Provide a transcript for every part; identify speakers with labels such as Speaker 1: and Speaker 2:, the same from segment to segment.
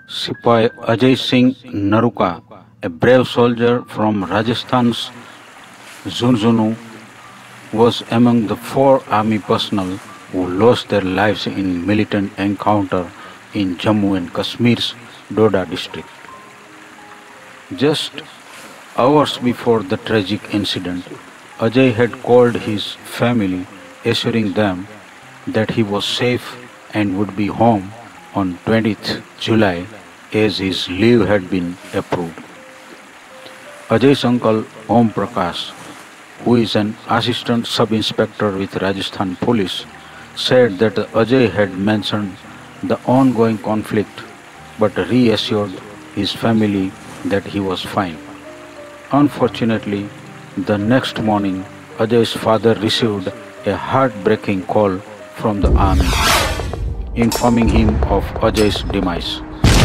Speaker 1: Sipai Ajay Singh Naruka, a brave soldier from Rajasthan's Zunzunu, was among the 4 army personnel who lost their lives in militant encounter in Jammu and Kashmir's Doda district. Just hours before the tragic incident, Ajay had called his family, assuring them that he was safe and would be home on 20th July as his leave had been approved. Ajay's uncle Om Prakash, who is an assistant sub-inspector with Rajasthan Police, said that Ajay had mentioned the ongoing conflict but reassured his family that he was fine. Unfortunately, the next morning, Ajay's father received a heartbreaking call from the army, informing him of Ajay's demise.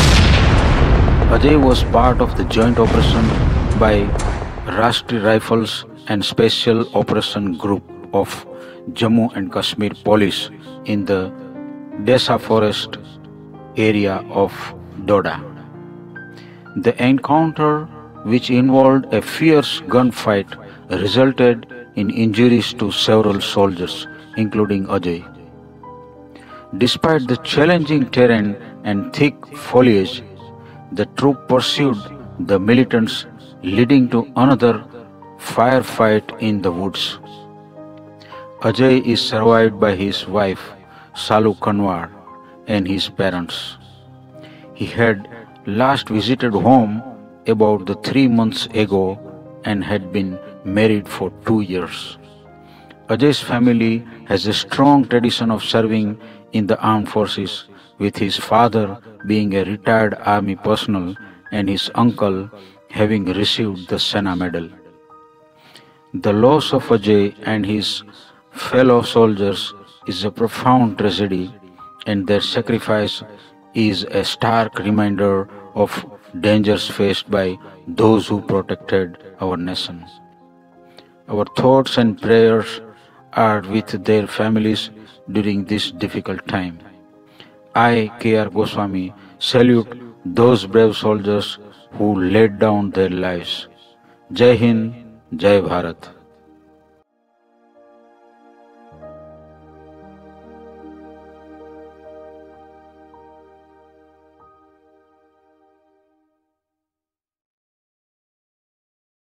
Speaker 1: Ajay was part of the joint operation by Rashtriya Rifles and Special Operation Group of Jammu and Kashmir Police in the Desa Forest area of Doda. The encounter, which involved a fierce gunfight, resulted in injuries to several soldiers, including Ajay. Despite the challenging terrain and thick foliage, the troop pursued the militants, leading to another firefight in the woods. Ajay is survived by his wife, Salu Kanwar, and his parents. He had last visited home about the 3 months ago and had been married for 2 years. Ajay's family has a strong tradition of serving in the armed forces, with his father being a retired army personnel and his uncle having received the Sena Medal. The loss of Ajay and his fellow soldiers is a profound tragedy, and their sacrifice is a stark reminder of dangers faced by those who protected our nation. Our thoughts and prayers are with their families during this difficult time. I, K.R. Goswami, salute those brave soldiers who laid down their lives. Jai Hind, Jai Bharat.